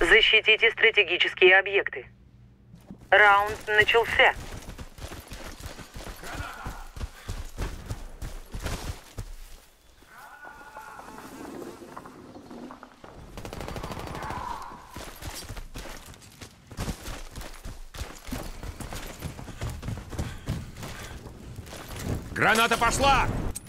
Защитите стратегические объекты. Раунд начался. Граната пошла!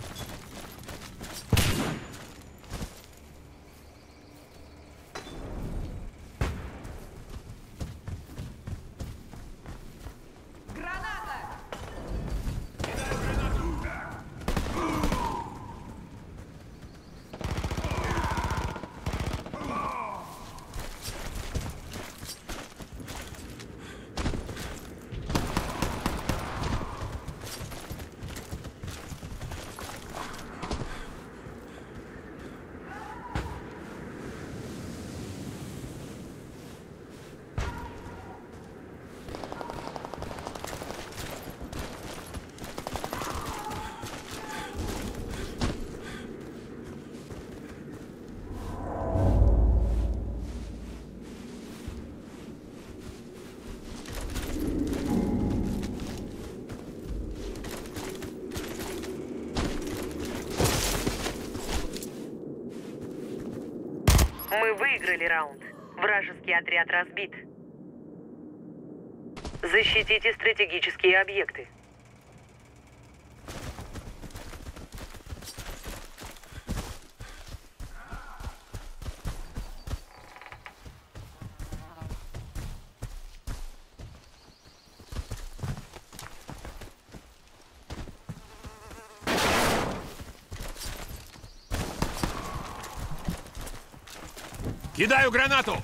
Мы выиграли раунд. Вражеский отряд разбит. Защитите стратегические объекты. Кидаю гранату!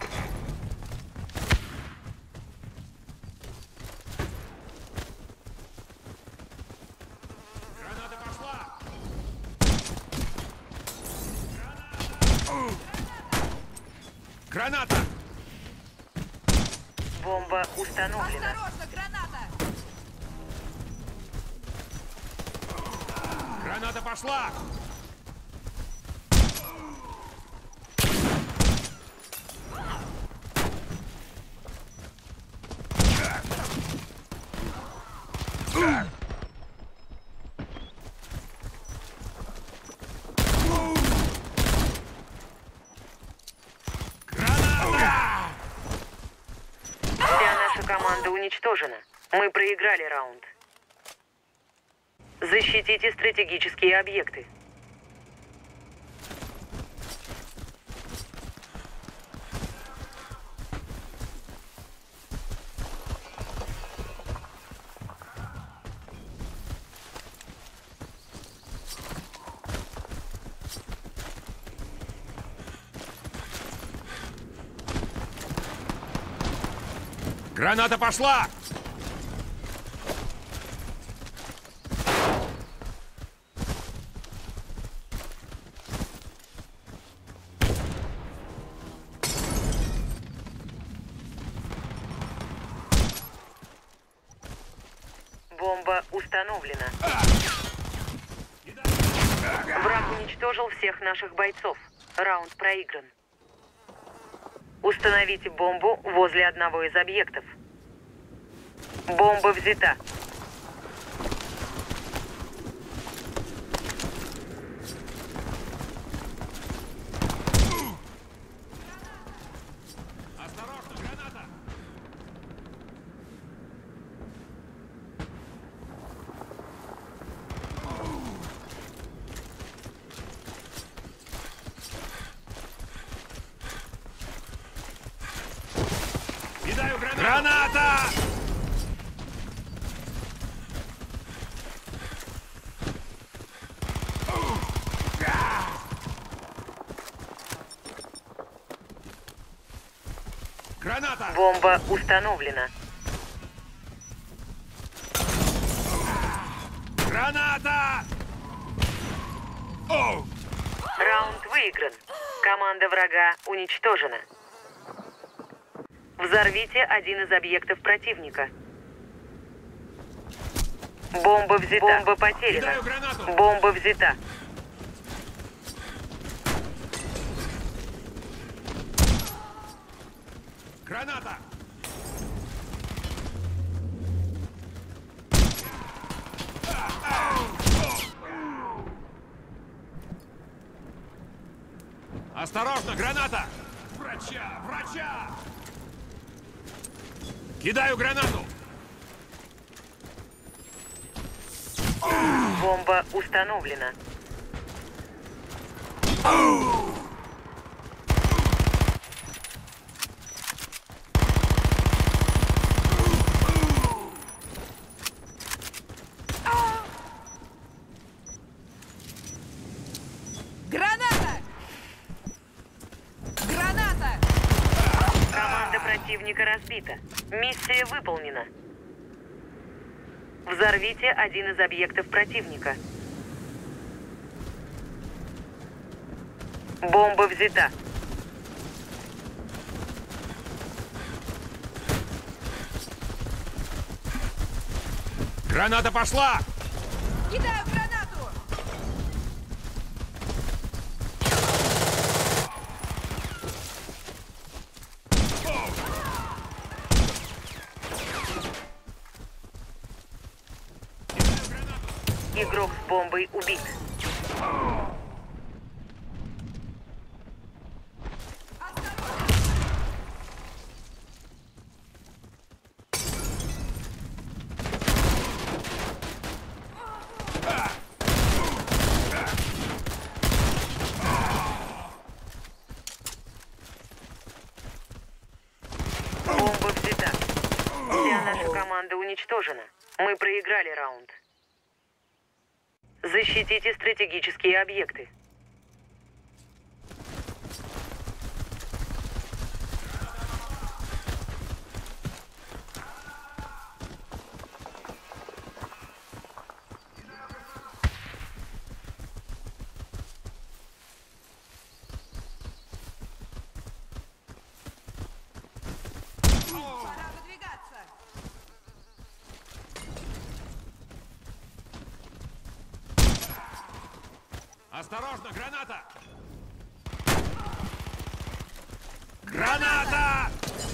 Граната пошла! Граната! Бомба установлена. Осторожно, граната! Граната пошла! Команда уничтожена. Мы проиграли раунд. Защитите стратегические объекты. Граната пошла! Бомба установлена. Враг уничтожил всех наших бойцов. Раунд проигран. Установите бомбу возле одного из объектов. Бомба взята. Осторожно, граната! Кидаю гранату! Граната! Граната! Бомба установлена. Граната! Оу! Раунд выигран. Команда врага уничтожена. Взорвите один из объектов противника. Бомба взята. Бомба потеряна. Кидаю гранату! Бомба взята. Осторожно, граната! Врача! Врача! Кидаю гранату! Бомба установлена. Граната! Граната! Команда противника разбита. Миссия выполнена. Взорвите один из объектов противника. Бомба взята. Граната пошла! Кидаю гранату! Игрок с бомбой убит. Бомба взята. Вся наша команда уничтожена. Мы проиграли раунд. Защитите стратегические объекты. Пора выдвигаться! Осторожно, граната! Граната!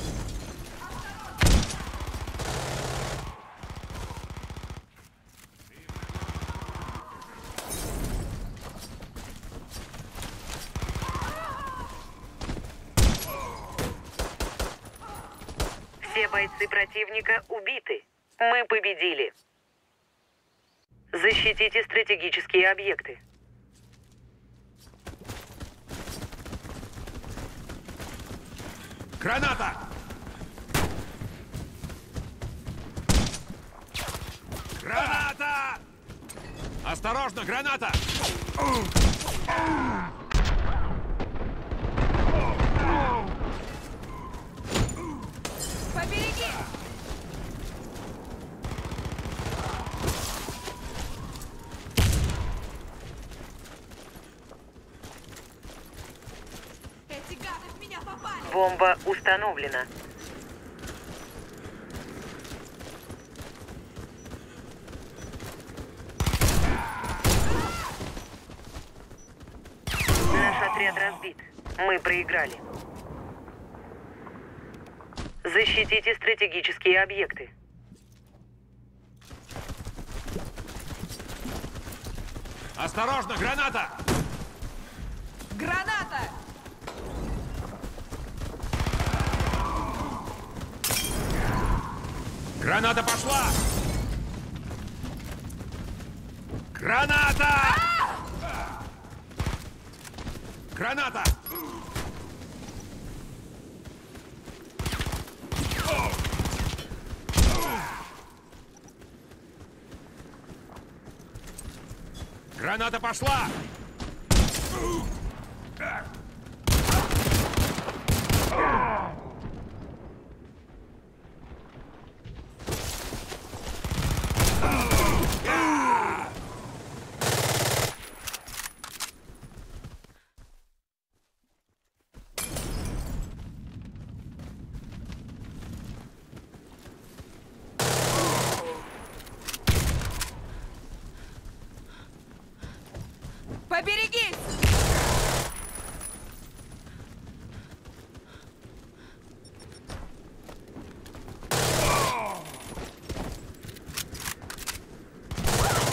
Все бойцы противника убиты. Мы победили. Защитите стратегические объекты. Граната! Граната! Осторожно, граната! Побереги! Эти гады в меня попали! Бомба установлена. Наш отряд разбит. Мы проиграли. Защитите стратегические объекты. Осторожно, граната! Граната! Граната пошла! Граната! Граната! Граната пошла! Поберегись!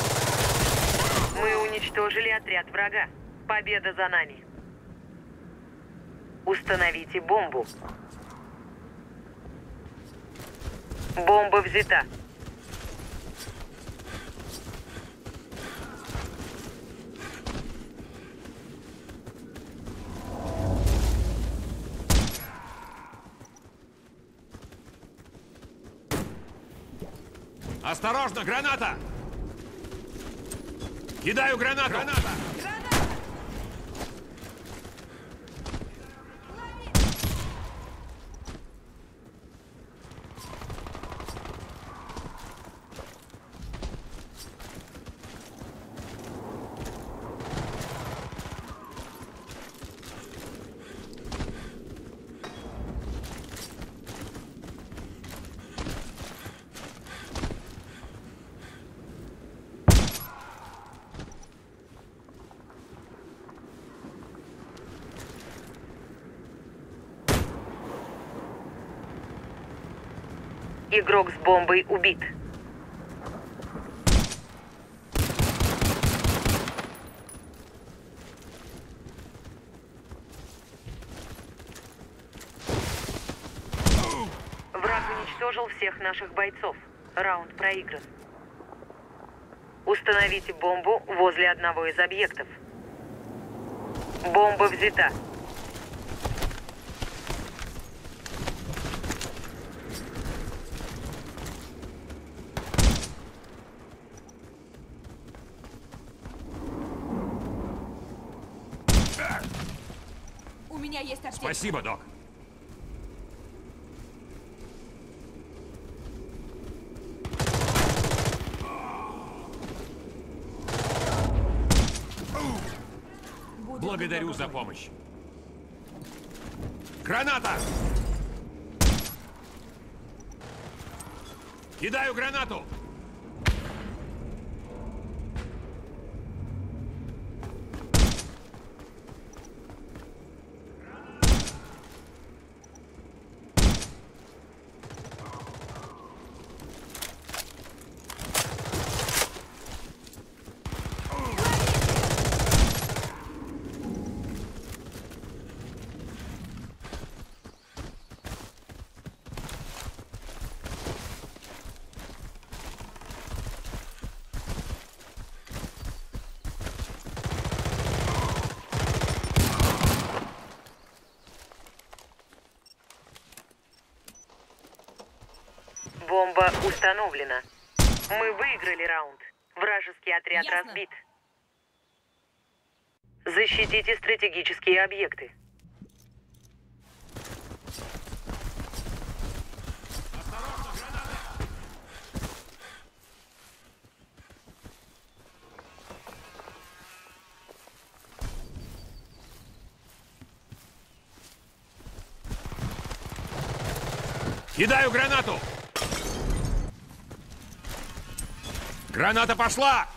Мы уничтожили отряд врага. Победа за нами. Установите бомбу. Бомба взята. Осторожно, граната! Кидаю гранату! Граната! Игрок с бомбой убит. Враг уничтожил всех наших бойцов. Раунд проигран. Установите бомбу возле одного из объектов. Бомба взята. У меня есть аптека. Спасибо, док. Благодарю за помощь. Граната! Кидаю гранату! Бомба установлена. Мы выиграли раунд. Вражеский отряд Ясно. разбит. Защитите стратегические объекты. Кидаю гранату! Граната пошла!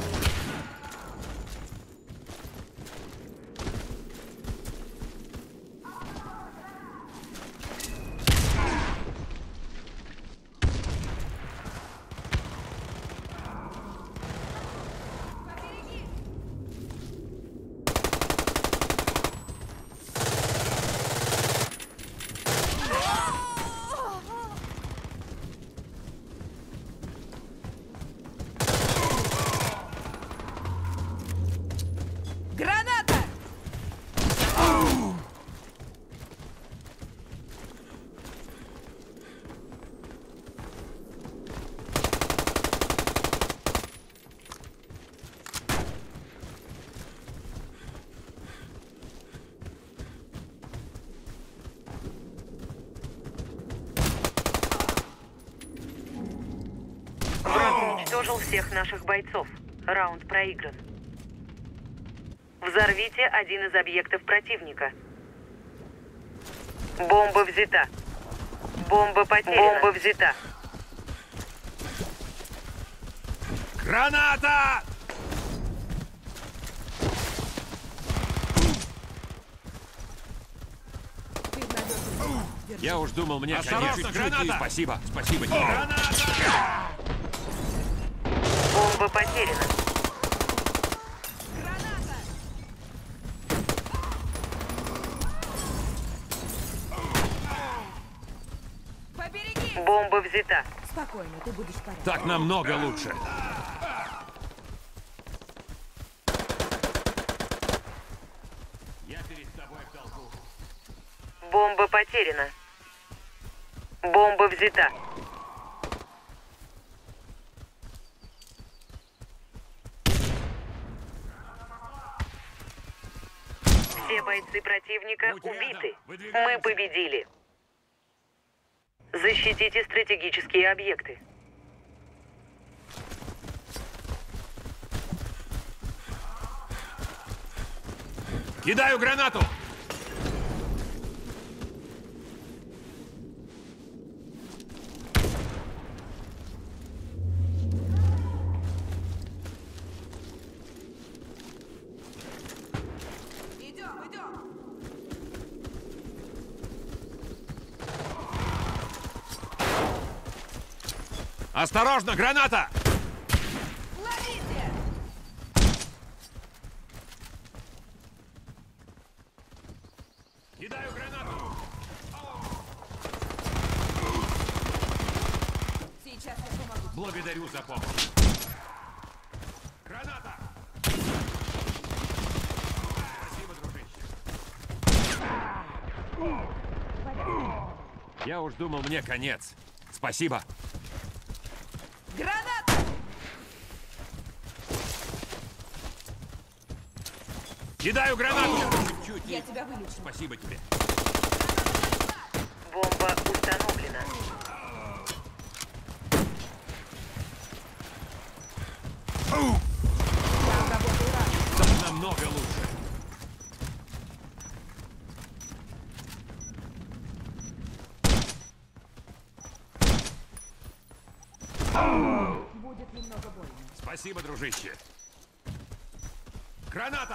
Граната! Враг уничтожил всех наших бойцов. Раунд проигран. Взорвите один из объектов противника. Бомба взята. Бомба потеряна. Бомба взята. Граната! Я уж думал, мне Осторожно, конец. граната! Спасибо, спасибо. Бомба потеряна. Граната! тобой, но ты будешь в порядке. Так намного лучше. Я перед тобой в толпу. Бомба потеряна. Бомба взята. Все бойцы противника Будь рядом. убиты. Выдвигаемся. Мы победили. Защитите стратегические объекты. Кидаю гранату! Идем, идем. Осторожно, граната! Ловите! Кидаю гранату! Сейчас я помогу. Благодарю за помощь. Граната! Спасибо, дружище. Я уж думал, мне конец. Спасибо. Граната! Кидаю гранату! Чуть-чуть. Я тебя вылечу. Спасибо тебе. Бомба установлена. Я обработаю рану. Так намного лучше. Будет немного больно. Спасибо, дружище. Граната!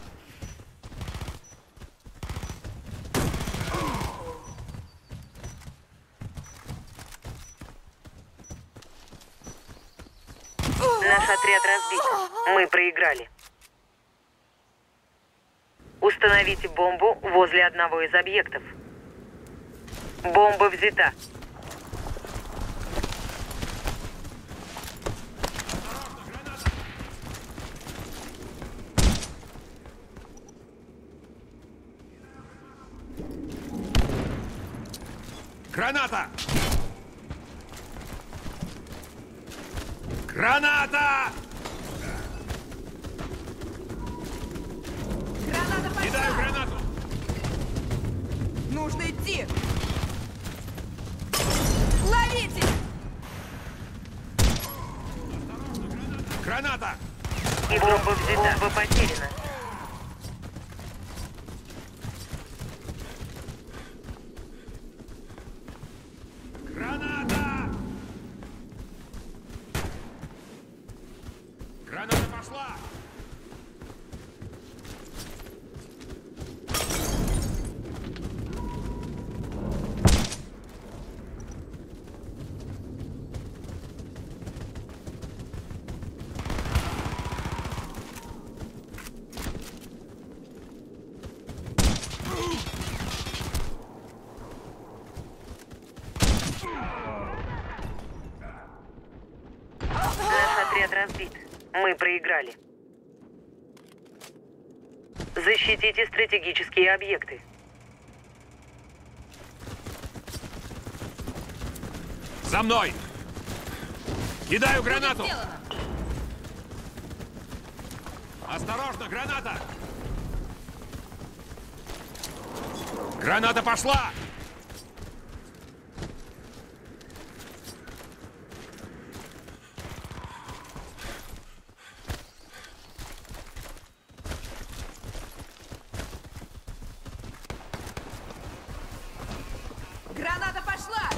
Наш отряд разбит. Мы проиграли. Установите бомбу возле одного из объектов. Бомба взята. Граната! Граната! Граната пошла! Кидаю гранату! Нужно идти! Ловите! Граната! И бомба взята. Бомба потеряна. Граната! Граната пошла! Наш отряд разбит. Мы проиграли. Защитите стратегические объекты. За мной! Кидаю гранату! Сделано! Осторожно, граната! Граната пошла! Граната пошла!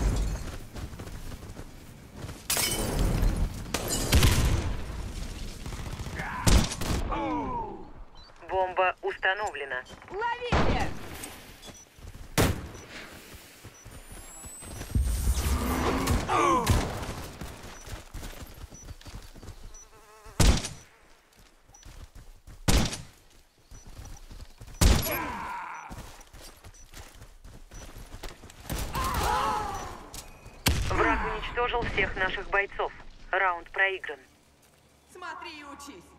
Бомба установлена. Ловите! Враг уничтожен. уничтожил всех наших бойцов. Раунд проигран. Смотри и учись.